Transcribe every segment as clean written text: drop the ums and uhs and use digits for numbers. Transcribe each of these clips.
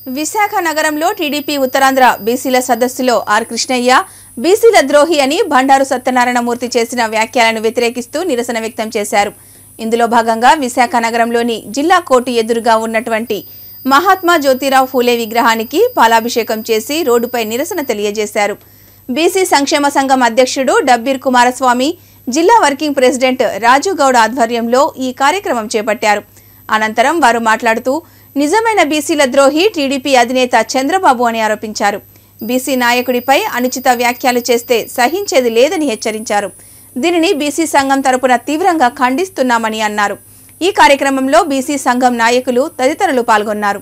విశాఖ నగరంలో టీడీపీ ఉత్తరాంధ్ర బీసీల సదస్సులో ఆర్ కృష్ణయ్య బీసీల ద్రోహి అని బండారు సత్యనారాయణమూర్తి చేసిన వ్యాఖ్యలను వ్యతిరేకిస్తూ నిరసన వ్యక్తం చేశారు. ఇందులో భాగంగా విశాఖ నగరంలోని జిల్లా కోర్టు ఎదురుగా ఉన్నటువంటి మహాత్మా జ్యోతిరావు ఫూలే విగ్రహానికి పాలాభిషేకం చేసి రోడ్డుపై నిరసన తెలియజేశారు. బీసీ సంక్షేమ సంఘం అధ్యక్షుడు డబ్బీర్ కుమారస్వామి, జిల్లా వర్కింగ్ ప్రెసిడెంట్ రాజు గౌడ్ ఆధ్వర్యంలో ఈ కార్యక్రమం చేపట్టారు. అనంతరం వారు మాట్లాడుతూ నిజమైన బీసీల ద్రోహి టీడీపీ అధినేత చంద్రబాబు అని ఆరోపించారు. బీసీ నాయకుడిపై అనుచిత వ్యాఖ్యలు చేస్తే సహించేది లేదని హెచ్చరించారు. దీనిని బీసీ సంఘం తరపున తీవ్రంగా ఖండిస్తున్నామని అన్నారు. ఈ కార్యక్రమంలో బీసీ సంఘం నాయకులు తదితరులు పాల్గొన్నారు.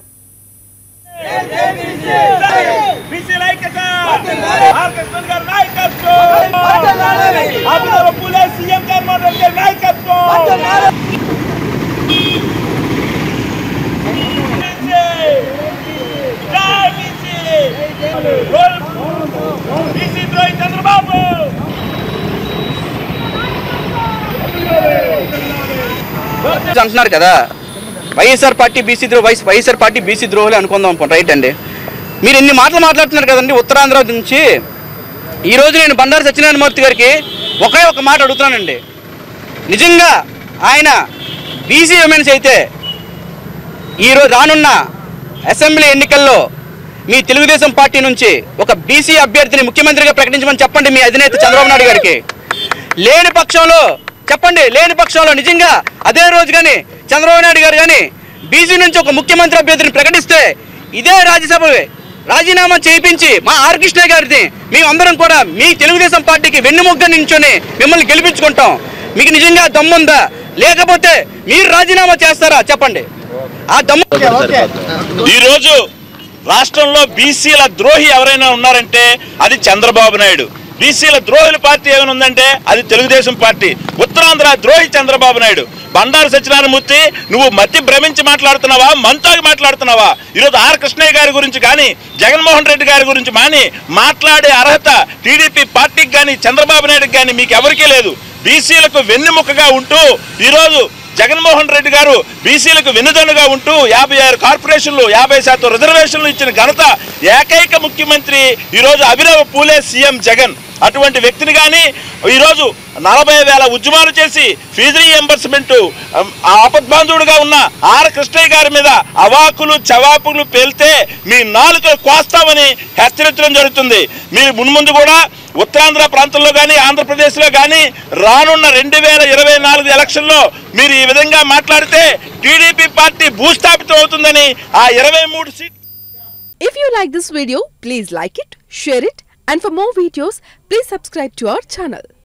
అంటున్నారు కదా, YSR party BC YSR party BC ద్రోహులు అనుకుందాం. రైట్ అండి, మీరు ఎన్ని మాటలు మాట్లాడుతున్నారు కదండి. ఉత్తరాంధ్ర నుంచి ఈరోజు నేను బండారు సత్యనారాయణమూర్తి గారికి ఒకే ఒక మాట అడుగుతున్నానండి. నిజంగా ఆయన బీసీ ఎమ్మెల్సీ అయితే ఈరోజు రానున్న అసెంబ్లీ ఎన్నికల్లో మీ తెలుగుదేశం పార్టీ నుంచి ఒక బీసీ అభ్యర్థిని ముఖ్యమంత్రిగా ప్రకటించమని చెప్పండి మీ అధినేత చంద్రబాబు నాయుడు గారికి. లేని పక్షంలో చెప్పండి, లేని పక్షంలో నిజంగా అదే రోజు కానీ చంద్రబాబు నాయుడు గారు కానీ బీసీ నుంచి ఒక ముఖ్యమంత్రి అభ్యర్థిని ప్రకటిస్తే ఇదే రాజ్యసభ రాజీనామా చేయించి మా ఆర్ కృష్ణయ్య గారిని మేమందరం కూడా మీ తెలుగుదేశం పార్టీకి వెన్నుముగ్గ నించుని మిమ్మల్ని గెలిపించుకుంటాం. మీకు నిజంగా దమ్ముందా, లేకపోతే మీరు రాజీనామా చేస్తారా చెప్పండి. ఆ దమ్ము ఈరోజు రాష్ట్రంలో బీసీల ద్రోహి ఎవరైనా ఉన్నారంటే అది చంద్రబాబు నాయుడు. బీసీల ద్రోహుల పార్టీ ఏమైనా ఉందంటే అది తెలుగుదేశం పార్టీ. ఉత్తరాంధ్ర ద్రోహి చంద్రబాబు నాయుడు. బండారు సత్యనారాయణమూర్తి, నువ్వు మతి భ్రమించి మాట్లాడుతున్నావా, మంతాగి మాట్లాడుతున్నావా? ఈరోజు ఆర్ కృష్ణయ్య గారి గురించి కానీ జగన్మోహన్ రెడ్డి గారి గురించి మాట్లాడే అర్హత టీడీపీ పార్టీకి కానీ చంద్రబాబు నాయుడుకి కానీ మీకు ఎవరికీ లేదు. బీసీలకు వెన్నెముకగా ఉంటూ ఈరోజు జగన్మోహన్ రెడ్డి గారు బీసీలకు వెన్నుదన్నుగా ఉంటూ 56 కార్పొరేషన్లు 50% రిజర్వేషన్లు ఇచ్చిన ఘనత ఏకైక ముఖ్యమంత్రి ఈరోజు అభినవ పూలే సీఎం జగన్. అటువంటి వ్యక్తిని కానీ ఈరోజు 40,000 ఉద్యమాలు చేసి ఫీజు రీఎంబర్స్మెంట్ ఆపద్బాంధుడుగా ఉన్న ఆర్ కృష్ణయ్య గారి మీద అవాకులు చవాకులు పేల్తే మీ నాలుకలు కోస్తామని హెచ్చరించడం జరుగుతుంది. మీరు మున్ముందు కూడా ఉత్తరాంధ్ర ప్రాంతంలో కానీ ఆంధ్రప్రదేశ్లో కానీ రానున్న 2024 ఎలక్షన్లో మీరు ఈ విధంగా మాట్లాడితే టీడీపీ పార్టీ భూస్థాపితం అవుతుందని ఆ 23 సీట్లు. If you like this video, please like it, share it, and for more videos, please subscribe to our channel.